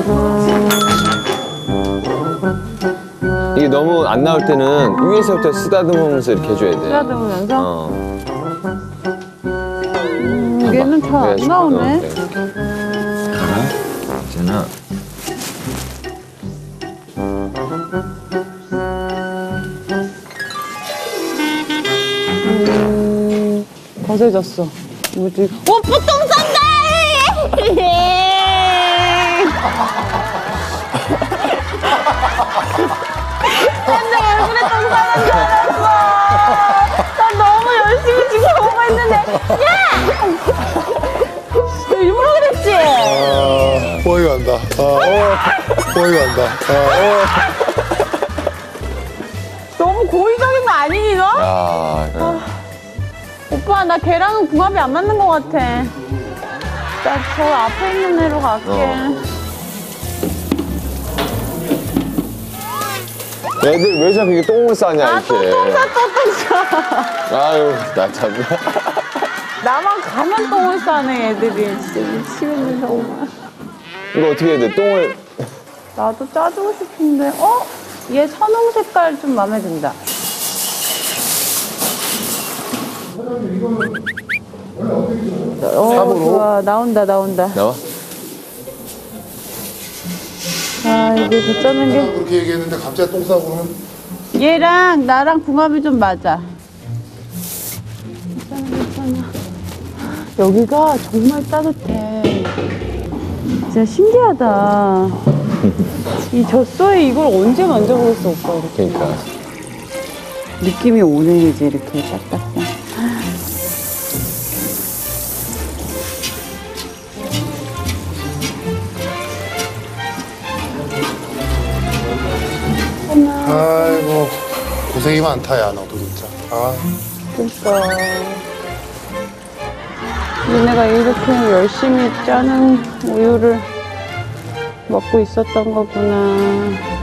이게 너무 안 나올 때는 위에서부터 쓰다듬으면서 이렇게 해줘야 돼. 쓰다듬으면서? 얘는 잘 안 나오네. 괜찮아. 거세졌어. 뭐지? 보통 쏜다! 내 얼굴에 똥 싸는 줄 알았어. 나 너무 열심히 지금 보고 있는데, 야! 너 일부러 그랬지? 뽀이 간다. 뽀이 간다. 너무 고의적인 거 아니니, 너? 야, 오빠, 나 걔랑은 궁합이 안 맞는 것 같아. 나 저 앞에 있는 애로 갈게. 애들 왜 자꾸 이게 똥을 싸냐, 아, 이렇게. 또 똥 싸. 아유, 나 참. 나만 가면 똥을 싸네, 애들이. 진짜 미치겠네, 정말. 이거 어떻게 해야 돼? 똥을. 나도 짜주고 싶은데, 얘 선홍 색깔 좀 마음에 든다. 좋아. 나온다. 나와? 아, 이게 더 짜는 게. 그렇게 얘기했는데 갑자기 똥 싸고 그러면 얘랑 나랑 궁합이 좀 맞아. 괜찮아. 여기가 정말 따뜻해. 진짜 신기하다. 이 젖소에 이걸 언제 만져보겠어, 오빠. 이렇게. 그러니까. 느낌이 오네, 이제 이렇게 딱딱해. 아이고 고생이 많다 야 너도 진짜. 그러니까. 니네가 이렇게 열심히 짜는 우유를 먹고 있었던 거구나.